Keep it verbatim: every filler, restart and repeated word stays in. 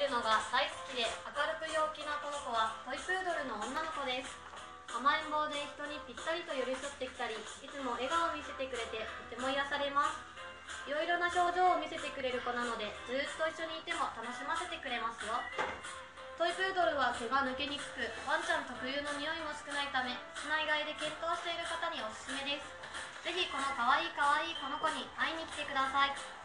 るのが大好きで明るく陽気なこの子はトイプードルの女の子です。甘えん坊で人にぴったりと寄り添ってきたり、いつも笑顔を見せてくれてとても癒されます。いろいろな表情を見せてくれる子なので、ずっと一緒にいても楽しませてくれますよ。トイプードルは毛が抜けにくく、ワンちゃん特有の匂いも少ないため、室内外で検討している方におすすめです。ぜひこのかわいいかわいいこの子に会いに来てください。